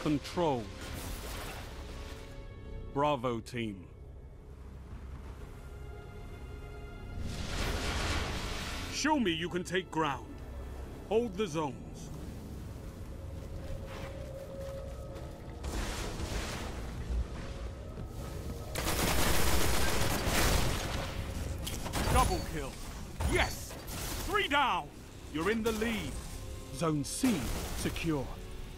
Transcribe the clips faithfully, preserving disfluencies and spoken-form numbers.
control. Bravo team. Show me you can take ground. Hold the zones. Double kill. Yes! Three down! You're in the lead. Zone C secure.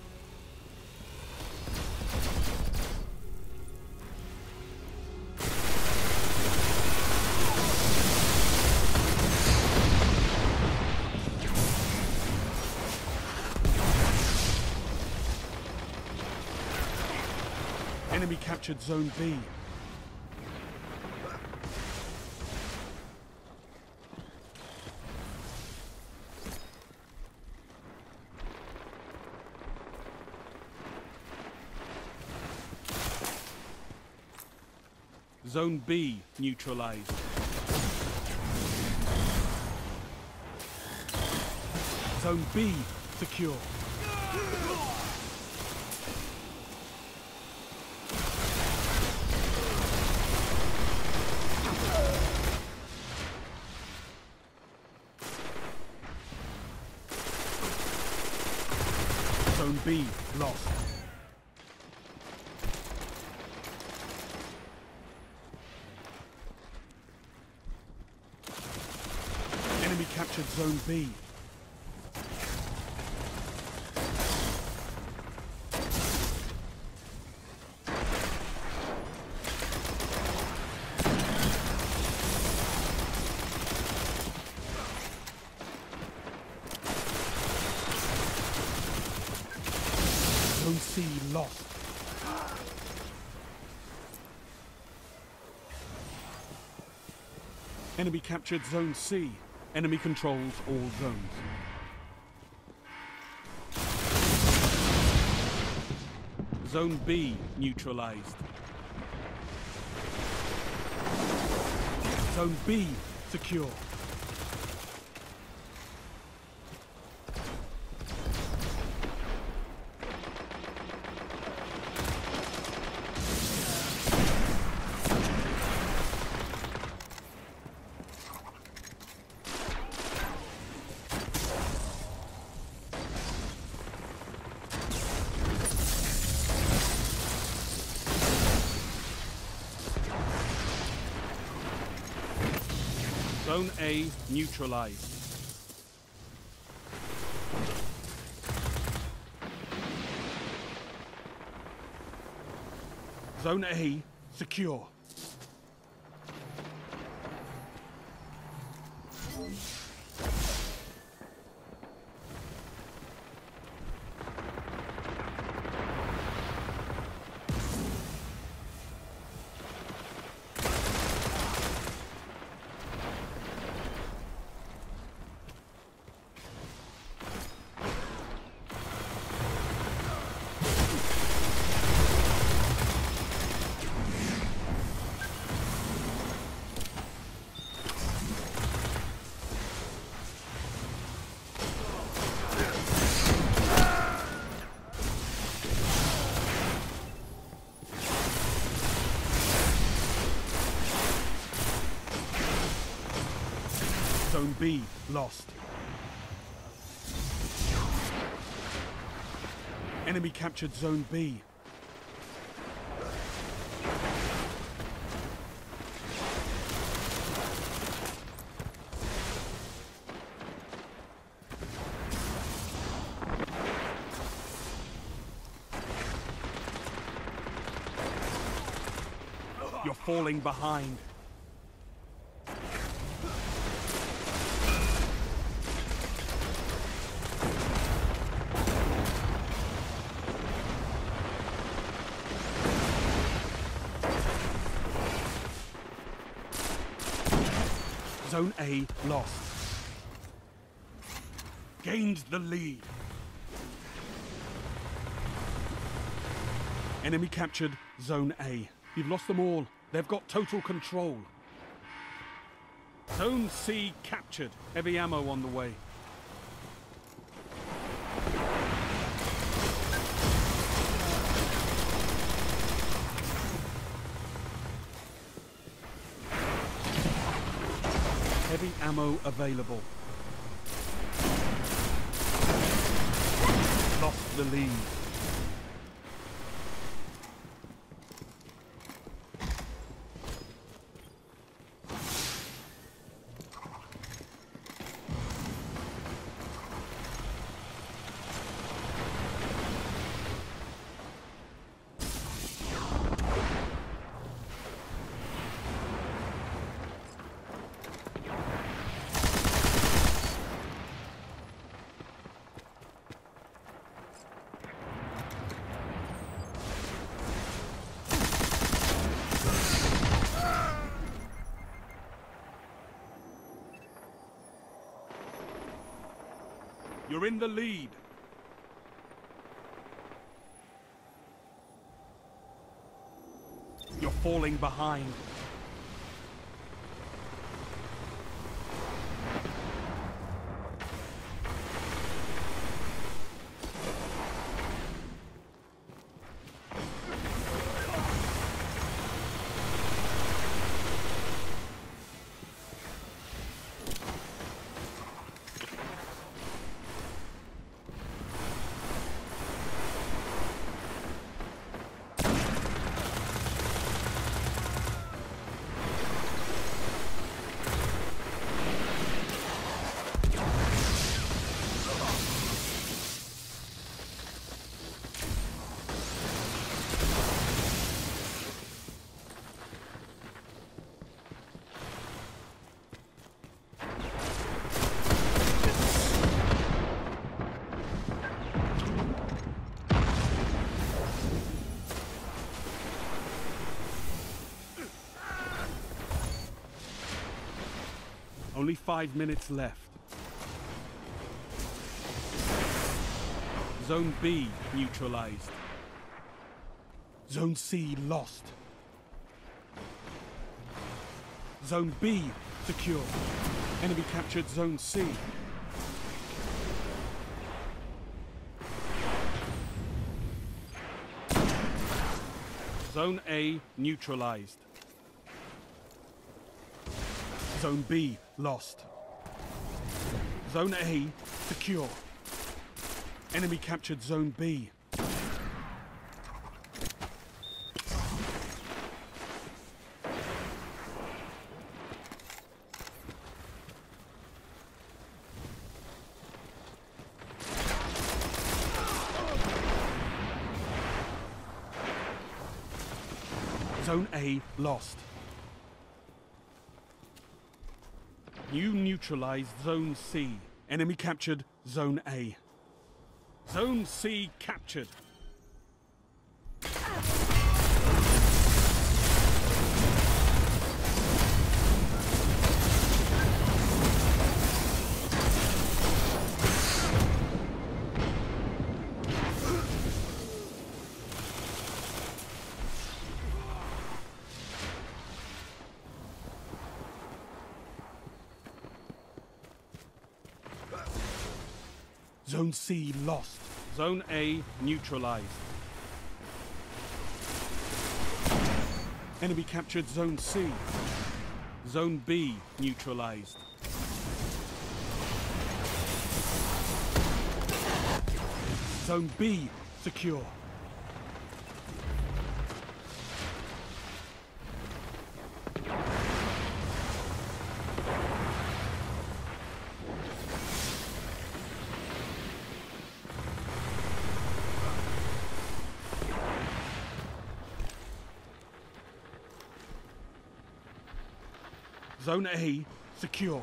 Enemy captured Zone B. Zone B neutralized. Zone B secure. Zone B lost. Enemy captured Zone B. Zone C lost. Enemy captured Zone C. Enemy controls all zones. Zone B neutralized. Zone B secure. Zone A neutralized. Zone A secure. Zone B lost. Enemy captured Zone B. You're falling behind. Zone A lost. Gained the lead. Enemy captured Zone A. You've lost them all. They've got total control. Zone C captured. Heavy ammo on the way. heavy ammo available. Lost the lead. You're in the lead. You're falling behind. Only five minutes left. Zone B neutralized. Zone C lost. Zone B secure. Enemy captured Zone C. Zone A neutralized. Zone B lost. Zone A secure. Enemy captured Zone B. Zone A lost. You neutralized Zone C. Enemy captured Zone A. Zone C captured. Zone C lost. Zone A neutralized. Enemy captured Zone C. Zone B neutralized. Zone B secure. Zone A secure.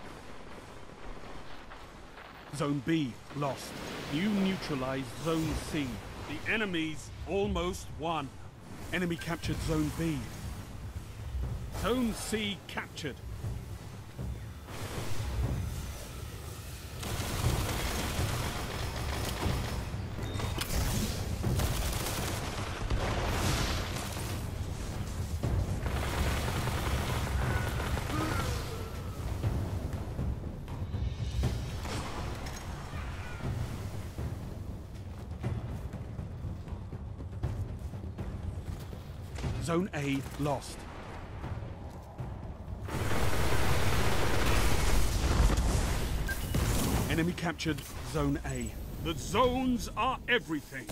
Zone B lost. You neutralized Zone C. The enemies almost won. Enemy captured Zone B. Zone C captured. Zone A lost. Enemy captured Zone A. The zones are everything.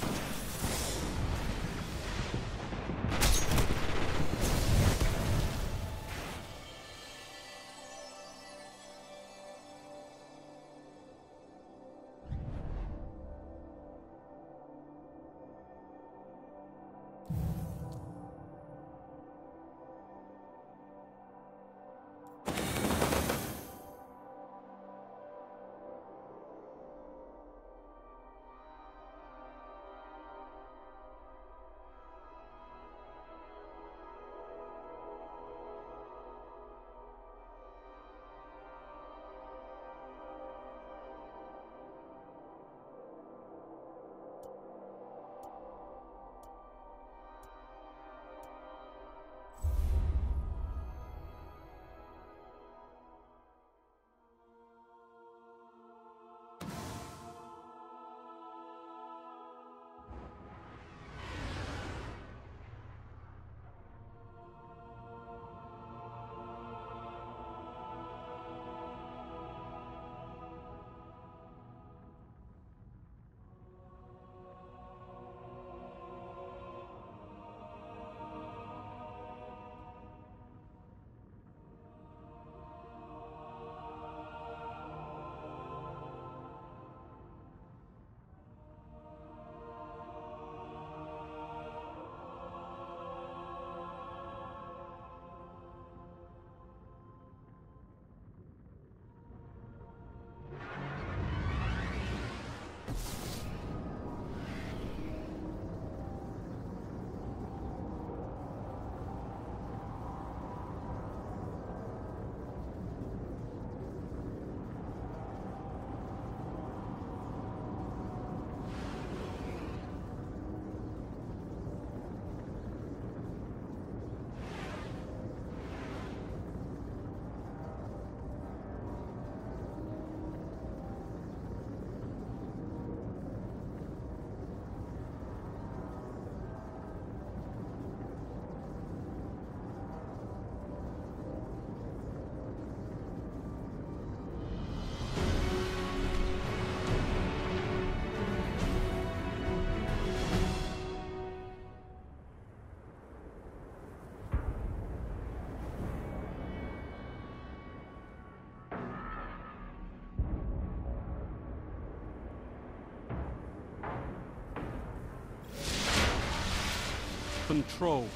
Control.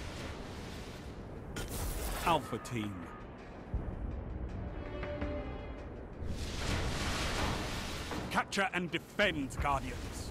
Alpha Team. Capture and defend, Guardians.